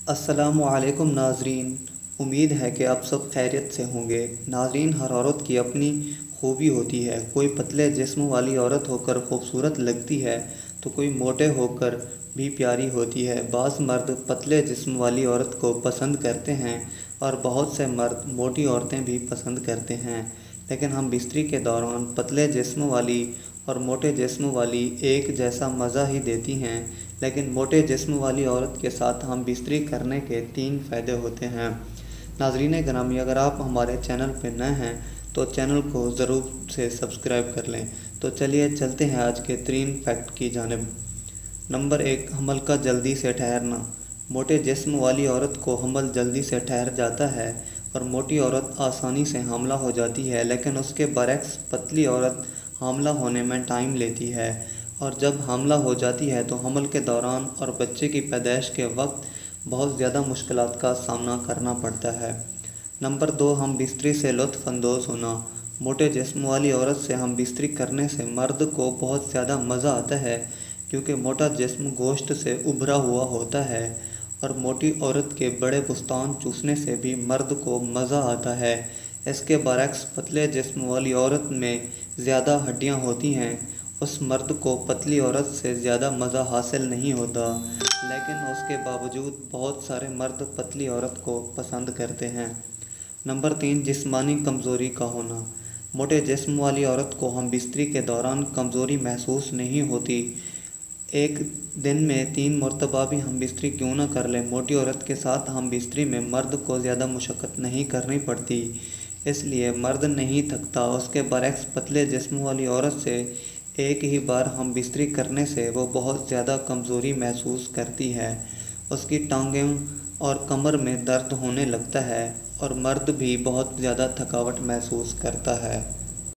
السلام علیکم ناظرین، امید ہے کہ آپ سب خیریت سے ہوں گے۔ ناظرین، ہر عورت کی اپنی خوبی ہوتی ہے۔ کوئی پتلے جسم والی عورت ہو کر خوبصورت لگتی ہے تو کوئی موٹے ہو کر بھی پیاری ہوتی ہے۔ بعض مرد پتلے جسم والی عورت کو پسند کرتے ہیں اور بہت سے مرد موٹی عورتیں بھی پسند کرتے ہیں، لیکن ہم بستری کے دوران پتلے جسم والی اور موٹے جسم والی ایک جیسا مزہ ہی دیتی ہیں، لیکن موٹے جسم والی عورت کے ساتھ ہم بستری کرنے کے 3 فائدے ہوتے ہیں۔ ناظرین گرامی، اگر آپ ہمارے چینل پہ نئے ہیں تو چینل کو ضرور سے سبسکرائب کر لیں۔ تو چلیے چلتے ہیں آج کے 3 فیکٹ کی جانب۔ نمبر 1، حمل کا جلدی سے ٹھہرنا۔ موٹے جسم والی عورت کو حمل جلدی سے ٹھہر جاتا ہے اور موٹی عورت آسانی سے حاملہ ہو جاتی ہے، لیکن اس کے برعکس پتلی عورت حاملہ ہونے میں ٹائم لیتی ہے، اور جب حاملہ ہو جاتی ہے تو حمل کے دوران اور بچے کی پیدائش کے وقت بہت زیادہ مشکلات کا سامنا کرنا پڑتا ہے۔ نمبر 2، ہم بستری سے لطف اندوز ہونا۔ موٹے جسم والی عورت سے ہم بستری کرنے سے مرد کو بہت زیادہ مزہ آتا ہے، کیونکہ موٹا جسم گوشت سے ابھرا ہوا ہوتا ہے، اور موٹی عورت کے بڑے بستان چوسنے سے بھی مرد کو مزہ آتا ہے۔ اس کے برعکس پتلے جسم والی عورت میں زیادہ ہڈیاں ہوتی ہیں، اس مرد کو پتلی عورت سے زیادہ مزہ حاصل نہیں ہوتا، لیکن اس کے باوجود بہت سارے مرد پتلی عورت کو پسند کرتے ہیں۔ نمبر 3، جسمانی کمزوری کا ہونا۔ موٹے جسم والی عورت کو ہم بستری کے دوران کمزوری محسوس نہیں ہوتی۔ ایک دن میں 3 مرتبہ بھی ہم بستری کیوں نہ کر لیں، موٹی عورت کے ساتھ ہم بستری میں مرد کو زیادہ مشقت نہیں کرنی پڑتی، اس لیے مرد نہیں تھکتا۔ اس کے برعکس پتلے جسم والی عورت سے ایک ہی بار ہم بستری کرنے سے وہ بہت زیادہ کمزوری محسوس کرتی ہے، اس کی ٹانگوں اور کمر میں درد ہونے لگتا ہے، اور مرد بھی بہت زیادہ تھکاوٹ محسوس کرتا ہے۔